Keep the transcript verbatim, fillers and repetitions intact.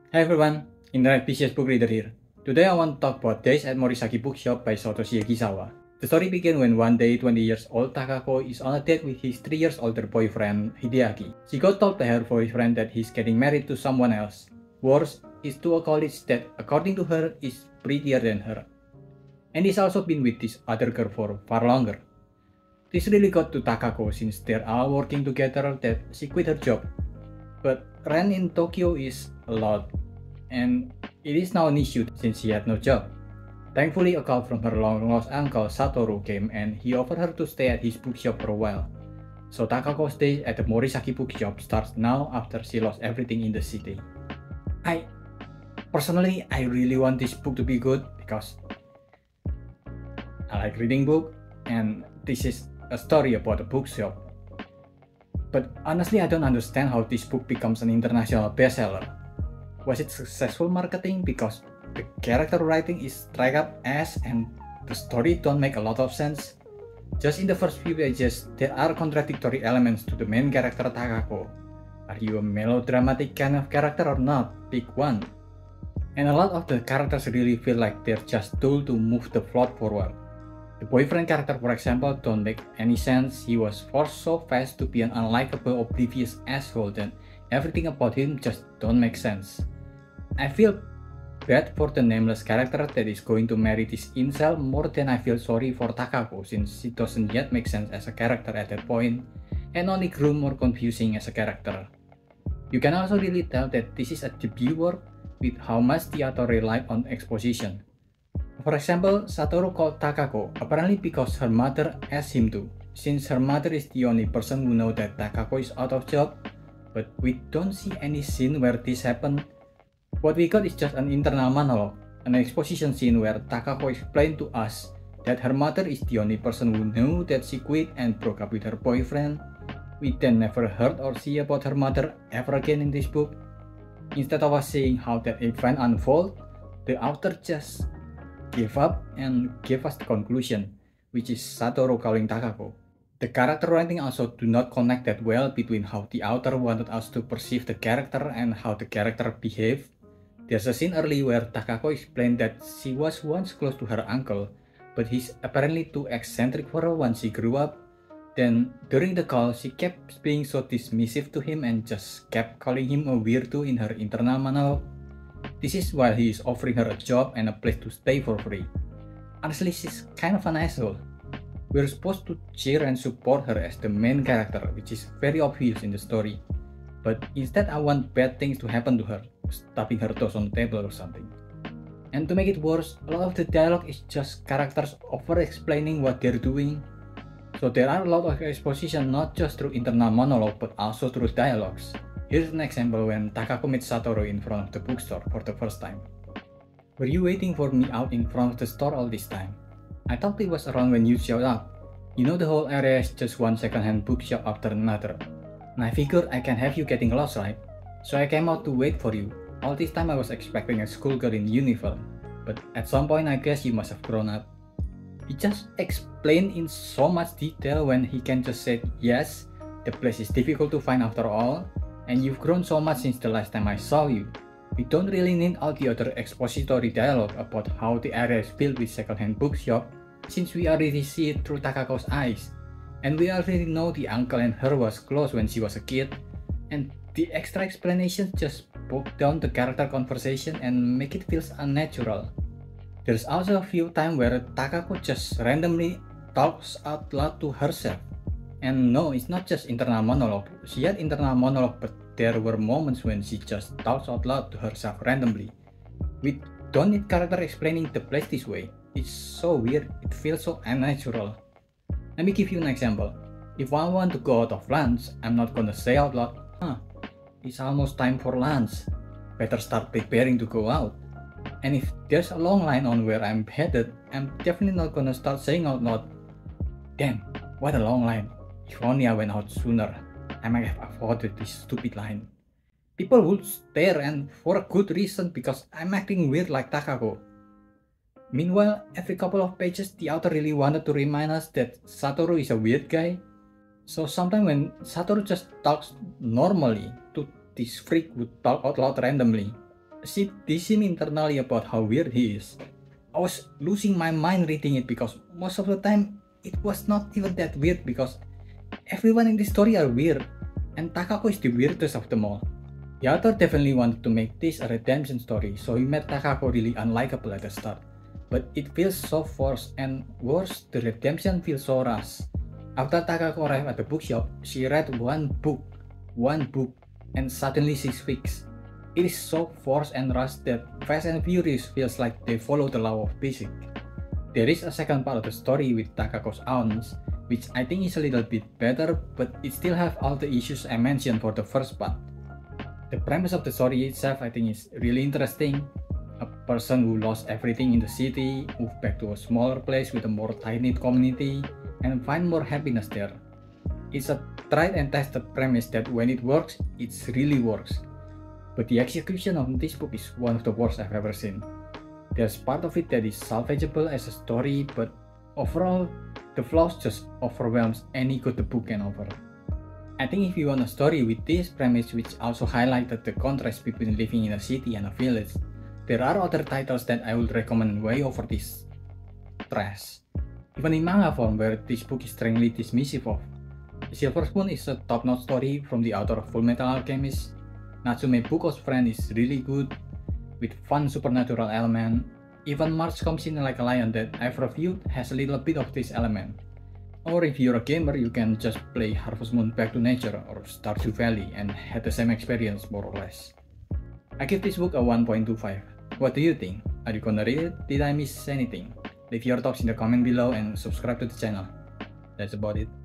Hi everyone, Internet P C S book reader here. Today I want to talk about Days at Morisaki Bookshop by Satoshi Ekisawa. The story begins when one day twenty years old Takako is on a date with his three years older boyfriend Hideaki. She got told by her boyfriend that he's getting married to someone else. Worse, is to a college that, according to her, is prettier than her. And he's also been with this other girl for far longer. This really got to Takako since they're all working together that she quit her job. But rent in Tokyo is a lot, and it is now an issue since she had no job. Thankfully, a call from her long-lost uncle Satoru came and he offered her to stay at his bookshop for a while. So Takako's day at the Morisaki bookshop starts now after she lost everything in the city. I personally, I really want this book to be good because I like reading book, and this is a story about a bookshop. But honestly, I don't understand how this book becomes an international bestseller. Was it successful marketing because the character writing is straight up ass and the story don't make a lot of sense? Just in the first few pages, there are contradictory elements to the main character Takako. Are you a melodramatic kind of character or not? Pick one. And a lot of the characters really feel like they're just tools to move the plot forward. The boyfriend character, for example, don't make any sense. He was forced so fast to be an unlikable, oblivious asshole that everything about him just don't make sense. I feel bad for the nameless character that is going to marry this incel more than I feel sorry for Takako since she doesn't yet make sense as a character at that point and only grew more confusing as a character. You can also really tell that this is a debut work with how much the author relied on exposition. For example, Satoru called Takako apparently because her mother asked him to, since her mother is the only person who knows that Takako is out of job, but we don't see any scene where this happened. What we got is just an internal monologue, an exposition scene where Takako explained to us that her mother is the only person who knew that she quit and broke up with her boyfriend. We then never heard or see about her mother ever again in this book. Instead of us seeing how that event unfolded, the author just gave up and gave us the conclusion, which is Satoru calling Takako. The character writing also do not connect that well between how the author wanted us to perceive the character and how the character behaved. There's a scene early where Takako explained that she was once close to her uncle, but he's apparently too eccentric for her once she grew up. Then, during the call, she kept being so dismissive to him and just kept calling him a weirdo in her internal monologue. This is while he is offering her a job and a place to stay for free. Honestly, she's kind of an asshole. We're supposed to cheer and support her as the main character, which is very obvious in the story. But instead I want bad things to happen to her, stuffing her toes on the table or something. And to make it worse, a lot of the dialogue is just characters over-explaining what they're doing. So there are a lot of exposition not just through internal monologue but also through dialogues. Here's an example when Takako meets Satoru in front of the bookstore for the first time. Were you waiting for me out in front of the store all this time? I thought it was around when you showed up. You know the whole area is just one second-hand bookshop after another. And I figured I can have you getting lost, right? So I came out to wait for you. All this time I was expecting a schoolgirl in uniform. But at some point I guess you must have grown up. He just explained in so much detail when he can just say, yes, the place is difficult to find after all, and you've grown so much since the last time I saw you. We don't really need all the other expository dialogue about how the area is filled with second-hand bookshop, since we already see it through Takako's eyes. And we already know the uncle and her was close when she was a kid, and the extra explanations just broke down the character conversation and make it feel unnatural. There's also a few times where Takako just randomly talks out loud to herself. And no, it's not just internal monologue. She had internal monologue, but there were moments when she just talks out loud to herself randomly. We don't need character explaining the place this way. It's so weird, it feels so unnatural. Let me give you an example. If I want to go out of lunch, I'm not gonna say out loud, huh, it's almost time for lunch. Better start preparing to go out. And if there's a long line on where I'm headed, I'm definitely not gonna start saying out loud, damn, what a long line. If only I went out sooner, I might have avoided this stupid line. People would stare, and for a good reason, because I'm acting weird like Takako. Meanwhile, every couple of pages the author really wanted to remind us that Satoru is a weird guy. So sometimes when Satoru just talks normally to this freak who talk out loud randomly, she teased him internally about how weird he is. I was losing my mind reading it because most of the time it was not even that weird because everyone in this story are weird and Takako is the weirdest of them all. The author definitely wanted to make this a redemption story, so he made Takako really unlikable at the start. But it feels so forced, and worse, the redemption feels so rushed. After Takako arrived at the bookshop, she read one book, one book, and suddenly she's fixed. It is so forced and rushed that Fast and Furious feels like they follow the law of physics. There is a second part of the story with Takako's aunts, which I think is a little bit better, but it still have all the issues I mentioned for the first part. The premise of the story itself I think is really interesting. A person who lost everything in the city, moved back to a smaller place with a more tight-knit community, and find more happiness there. It's a tried and tested premise that when it works, it really works. But the execution of this book is one of the worst I've ever seen. There's part of it that is salvageable as a story, but overall, the flaws just overwhelms any good the book can offer. I think if you want a story with this premise which also highlighted the contrast between living in a city and a village, there are other titles that I would recommend way over this trash. Even in manga form, where this book is strangely dismissive of. Silver Spoon is a top-notch story from the author of Fullmetal Alchemist. Natsume Buko's Friend is really good, with fun supernatural element. Even March Comes In Like a Lion that I've reviewed has a little bit of this element. Or if you're a gamer, you can just play Harvest Moon Back to Nature or Stardew Valley and have the same experience more or less. I give this book a one point two five. What do you think? Are you gonna read it? Did I miss anything? Leave your thoughts in the comment below and subscribe to the channel. That's about it.